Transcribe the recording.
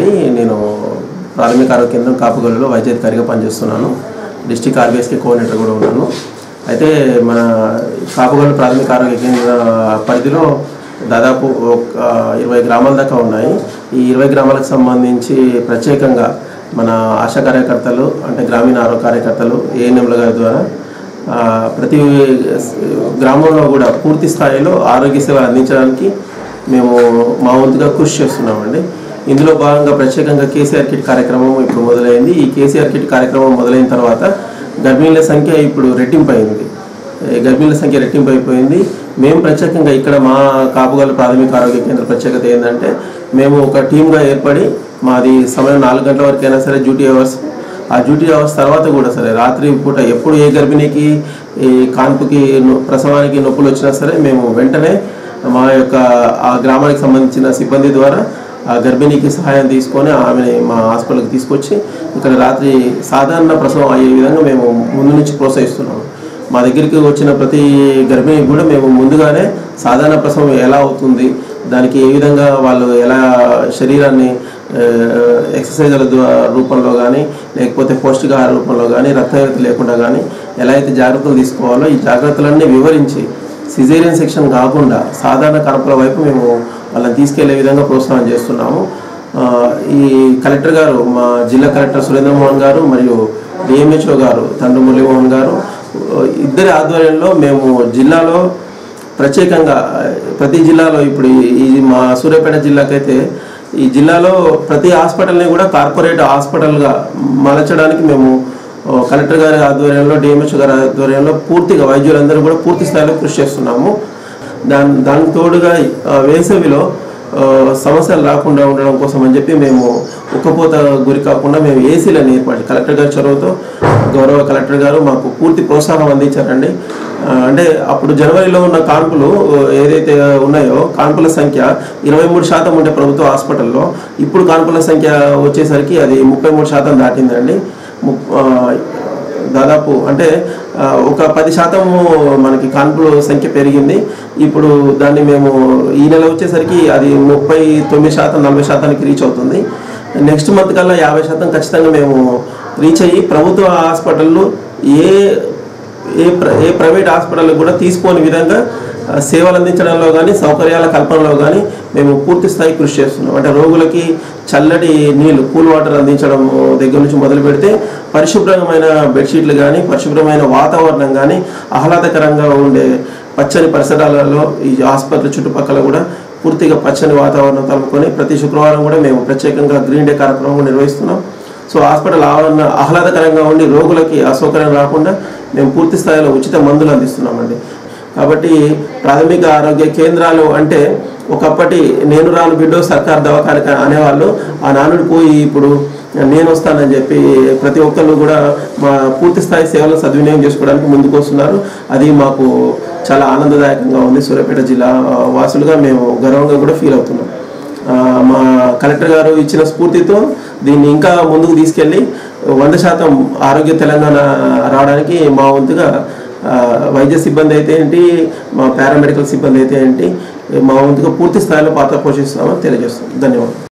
అండి. నేను ప్రాథమిక ఆరోగ్య కేంద్రం కాపుగల్లులో వైద్యాధికారిగా పనిచేస్తున్నాను. డిస్ట్రిక్ట్ ఆర్బీఎస్కి కోఆర్డినేటర్ కూడా ఉన్నాను. అయితే మన కాపుగల్లు ప్రాథమిక ఆరోగ్య కేంద్ర పరిధిలో దాదాపు 20 గ్రామాల దాకా ఉన్నాయి. ఈ 20 గ్రామాలకు సంబంధించి ప్రత్యేకంగా మన ఆశా కార్యకర్తలు అంటే గ్రామీణ ఆరోగ్య కార్యకర్తలు ఏఎన్ఎంల గారి ద్వారా ప్రతి గ్రామంలో కూడా పూర్తి స్థాయిలో ఆరోగ్య సేవలు అందించడానికి మేము మా వంతుగా కృషి చేస్తున్నామండి. ఇందులో భాగంగా ప్రత్యేకంగా కేసీఆర్ కిట్ కార్యక్రమం ఇప్పుడు మొదలైంది. ఈ కేసీఆర్ కిట్ కార్యక్రమం మొదలైన తర్వాత గర్భిణీల సంఖ్య ఇప్పుడు రెట్టింపు అయిపోయింది. మేము ప్రత్యేకంగా ఇక్కడ మా కాపుగల్లు ప్రాథమిక ఆరోగ్య కేంద్ర ప్రత్యేకత ఏంటంటే మేము ఒక టీమ్గా ఏర్పడి మాది సమయం 4 గంటల వరకైనా సరే డ్యూటీ అవర్స్, ఆ డ్యూటీ అవర్స్ తర్వాత కూడా సరే రాత్రి పూట ఎప్పుడు ఏ గర్భిణికి ఈ కాన్పుకి ప్రసవానికి నొప్పులు వచ్చినా సరే మేము వెంటనే మా యొక్క ఆ గ్రామానికి సంబంధించిన సిబ్బంది ద్వారా ఆ గర్భిణికి సహాయం తీసుకొని ఆమెని మా హాస్పిటల్కి తీసుకొచ్చి ఇక్కడ రాత్రి సాధారణ ప్రసవం అయ్యే విధంగా మేము ముందు నుంచి ప్రోత్సహిస్తున్నాము. మా దగ్గరికి వచ్చిన ప్రతి గర్భిణికి కూడా మేము ముందుగానే సాధారణ ప్రసవం ఎలా అవుతుంది, దానికి ఏ విధంగా వాళ్ళు ఎలా శరీరాన్ని ఎక్సర్సైజ్ల రూపంలో కానీ లేకపోతే పౌష్టికాహార రూపంలో కానీ రక్తహీనత లేకుండా కానీ ఎలా అయితే జాగ్రత్తలు తీసుకోవాలో ఈ జాగ్రత్తలన్నీ వివరించి సిజేరియన్ సెక్షన్ కాకుండా సాధారణ కడుపుల వైపు మేము వాళ్ళని తీసుకెళ్లే విధంగా ప్రోత్సాహం చేస్తున్నాము. ఈ కలెక్టర్ గారు, మా జిల్లా కలెక్టర్ సురేంద్రమోహన్ గారు మరియు డిఎంహెచ్ఓ గారు తండ్రి మురళీమోహన్ గారు ఇద్దరి ఆధ్వర్యంలో మేము జిల్లాలో ప్రత్యేకంగా ప్రతి జిల్లాలో ఇప్పుడు ఈ మా సూర్యాపేట జిల్లాకైతే ఈ జిల్లాలో ప్రతి హాస్పిటల్ని కూడా కార్పొరేట్ హాస్పిటల్గా మలచడానికి మేము కలెక్టర్ గారి ఆధ్వర్యంలో డిఎంహెచ్ఓ గారి ఆధ్వర్యంలో పూర్తిగా వైద్యులందరూ కూడా పూర్తి స్థాయిలో కృషి చేస్తున్నాము. దానికి తోడుగా వేసవిలో సమస్యలు రాకుండా ఉండడం కోసం అని చెప్పి మేము ఉక్కపోత గురి కాకుండా మేము ఏసీలను ఏర్పాటు కలెక్టర్ గారి చొరవతో గౌరవ కలెక్టర్ గారు మాకు పూర్తి ప్రోత్సాహం అందించారండి. అంటే అప్పుడు జనవరిలో ఉన్న కాన్పులు ఏదైతే ఉన్నాయో కాన్పుల సంఖ్య 23% ఉండే ప్రభుత్వ హాస్పిటల్లో ఇప్పుడు కాన్పుల సంఖ్య వచ్చేసరికి అది 33% దాటిందండి. దాదాపు అంటే ఒక 10% మనకి కాన్పుల సంఖ్య పెరిగింది. ఇప్పుడు దాన్ని మేము ఈ నెల వచ్చేసరికి అది 39%, 40%కి రీచ్ అవుతుంది. నెక్స్ట్ మంత్ కల్లా 50% ఖచ్చితంగా మేము రీచ్ అయ్యి ప్రభుత్వ హాస్పిటళ్ళు ఏ ప్రైవేట్ హాస్పిటల్ కూడా తీసుకోని విధంగా సేవలు అందించడంలో కానీ సౌకర్యాల కల్పనలో కానీ మేము పూర్తి స్థాయి కృషి చేస్తున్నాం. అంటే రోగులకి చల్లటి నీళ్ళు కూల్ వాటర్ అందించడం దగ్గర నుంచి మొదలు పెడితే పరిశుభ్రమైన బెడ్షీట్లు కానీ పరిశుభ్రమైన వాతావరణం కానీ ఆహ్లాదకరంగా ఉండే పచ్చని పరిసరాలలో ఈ ఆసుపత్రి చుట్టుపక్కల కూడా పూర్తిగా పచ్చని వాతావరణం తలుపుకొని ప్రతి శుక్రవారం కూడా మేము ప్రత్యేకంగా గ్రీన్ డే కార్యక్రమం నిర్వహిస్తున్నాం. సో హాస్పిటల్ ఆవరణ ఆహ్లాదకరంగా ఉండి రోగులకి అసౌకర్యం రాకుండా మేము పూర్తి స్థాయిలో ఉచిత మందులు అందిస్తున్నామండి. కాబట్టి ప్రాథమిక ఆరోగ్య కేంద్రాలు అంటే ఒకప్పటి నేను రాను బిడ్డో సర్కార్ దవాఖాన అనేవాళ్ళు, ఆ నానుడు పోయి ఇప్పుడు నేను వస్తానని చెప్పి ప్రతి ఒక్కళ్ళు కూడా మా పూర్తి స్థాయి సేవలను సద్వినియోగం చేసుకోవడానికి ముందుకు వస్తున్నారు. అది మాకు చాలా ఆనందదాయకంగా ఉంది. సూర్యాపేట జిల్లా వాసులుగా మేము గర్వంగా కూడా ఫీల్ అవుతున్నాం. మా కలెక్టర్ గారు ఇచ్చిన స్ఫూర్తితో దీన్ని ఇంకా ముందుకు తీసుకెళ్ళి 100% ఆరోగ్య తెలంగాణ రావడానికి మా వంతుగా వైద్య సిబ్బంది అయితే ఏంటి, మా పారామెడికల్ సిబ్బంది అయితే ఏంటి, మా వంతుగా పూర్తి స్థాయిలో పాత్ర పోషిస్తామని తెలియజేస్తాం. ధన్యవాదాలు.